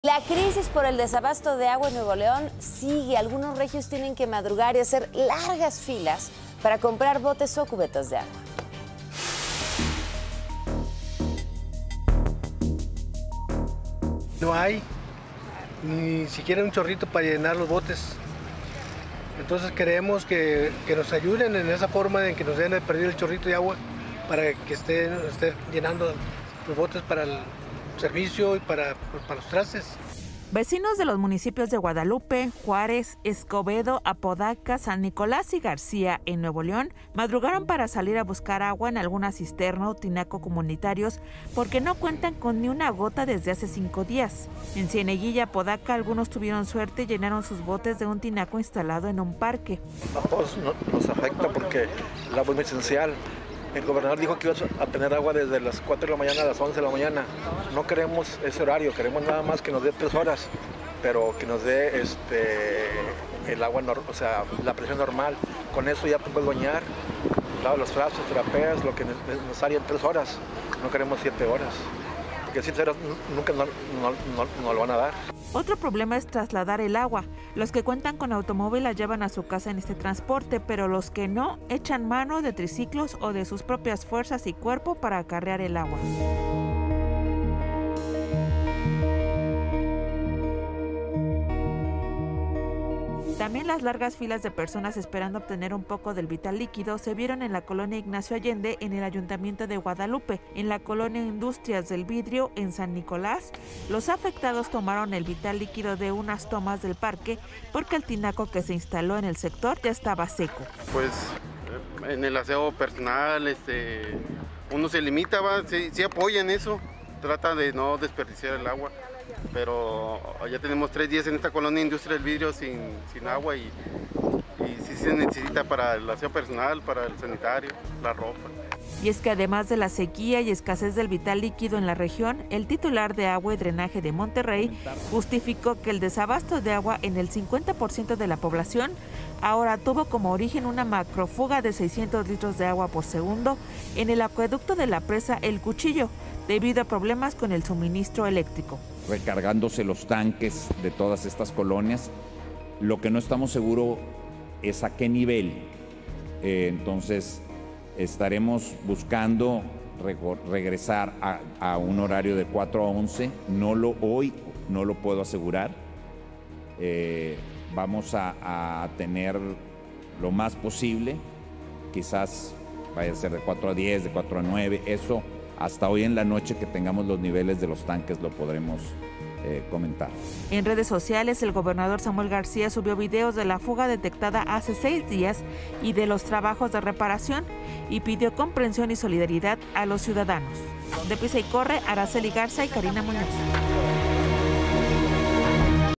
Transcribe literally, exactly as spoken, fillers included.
La crisis por el desabasto de agua en Nuevo León sigue. Algunos regios tienen que madrugar y hacer largas filas para comprar botes o cubetas de agua. No hay ni siquiera un chorrito para llenar los botes. Entonces queremos que, que nos ayuden en esa forma de que nos den de perder el chorrito de agua para que estén, estén llenando los botes para el servicio y para, para los trastes. Vecinos de los municipios de Guadalupe, Juárez, Escobedo, Apodaca, San Nicolás y García, en Nuevo León, madrugaron para salir a buscar agua en alguna cisterna o tinaco comunitarios porque no cuentan con ni una gota desde hace cinco días. En Cieneguilla, Apodaca, algunos tuvieron suerte y llenaron sus botes de un tinaco instalado en un parque. A todos nos afecta porque el agua es muy esencial. El gobernador dijo que iba a tener agua desde las cuatro de la mañana a las once de la mañana. No queremos ese horario, queremos nada más que nos dé tres horas, pero que nos dé este, el agua, o sea, la presión normal. Con eso ya te puedes bañar, lavas los trastes, trapeas, lo que es necesario en tres horas. No queremos siete horas, porque siete horas nunca no, no, no, no lo van a dar. Otro problema es trasladar el agua. Los que cuentan con automóvil la llevan a su casa en este transporte, pero los que no echan mano de triciclos o de sus propias fuerzas y cuerpo para acarrear el agua. También las largas filas de personas esperando obtener un poco del vital líquido se vieron en la colonia Ignacio Allende, en el Ayuntamiento de Guadalupe, en la colonia Industrias del Vidrio, en San Nicolás. Los afectados tomaron el vital líquido de unas tomas del parque porque el tinaco que se instaló en el sector ya estaba seco. Pues en el aseo personal, este, uno se limita, va, sí, sí apoya en eso, trata de no desperdiciar el agua. Pero ya tenemos tres días en esta colonia Industria del Vidrio sin, sin agua y, y sí se necesita para el aseo personal, para el sanitario, la ropa. Y es que además de la sequía y escasez del vital líquido en la región, el titular de Agua y Drenaje de Monterrey justificó que el desabasto de agua en el cincuenta por ciento de la población ahora tuvo como origen una macrofuga de seiscientos litros de agua por segundo en el acueducto de la presa El Cuchillo, debido a problemas con el suministro eléctrico. Recargándose los tanques de todas estas colonias, lo que no estamos seguros es a qué nivel. Eh, entonces, estaremos buscando re regresar a, a un horario de cuatro a once. No lo, hoy no lo puedo asegurar. Eh, vamos a, a tener lo más posible. Quizás vaya a ser de cuatro a diez, de cuatro a nueve. Eso hasta hoy en la noche que tengamos los niveles de los tanques lo podremos eh, comentar. En redes sociales, el gobernador Samuel García subió videos de la fuga detectada hace seis días y de los trabajos de reparación y pidió comprensión y solidaridad a los ciudadanos. De Pisa y Corre, Araceli Garza y Karina Muñoz.